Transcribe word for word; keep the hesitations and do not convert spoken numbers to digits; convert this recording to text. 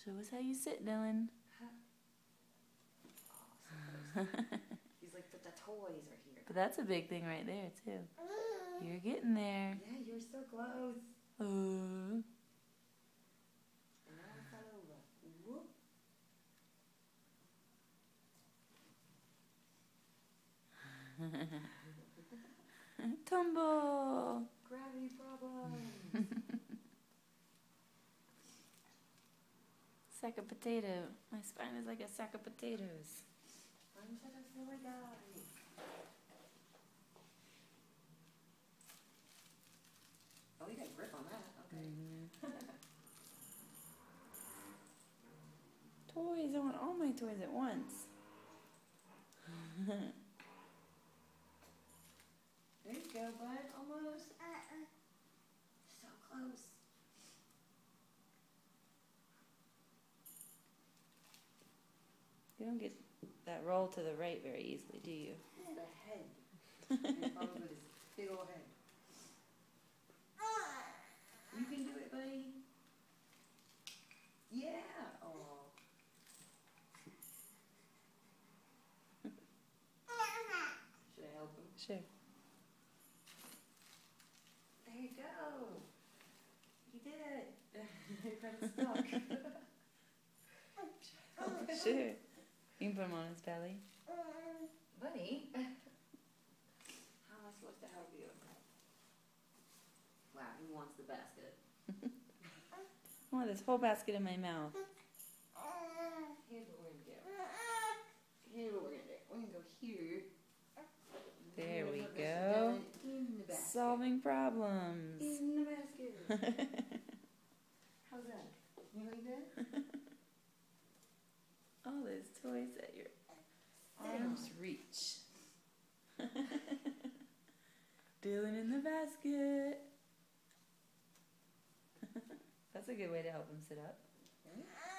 Show us how you sit, Dylan. Oh, he's like, but the toys are here. But that's a big thing right there, too. You're getting there. Yeah, you're so close. Uh. And now it's all over. Whoop. Tumble. Gravity problems. Sack of potato. My spine is like a sack of potatoes. I'm such a silly guy. Oh, you got grip on that. Okay. Mm-hmm. Toys. I want all my toys at once. There you go, bud. Almost. Uh-uh. So close. You don't get that roll to the right very easily, do you? It's the head. Your problem with his big old head. You can do it, buddy. Yeah. Oh. Should I help him? Sure. There you go. You did it. You got it stuck. Sure. You can put him on his belly. Buddy. How am I supposed to help you? Wow, he wants the basket. I want this whole basket in my mouth. Here's what we're going to do. Here's what we're going to do. We're going to go here. There we put go. In the basket. Solving problems. In the basket. How's that? You like that? All those toys at your arm's reach. Dylan in the basket. That's a good way to help him sit up.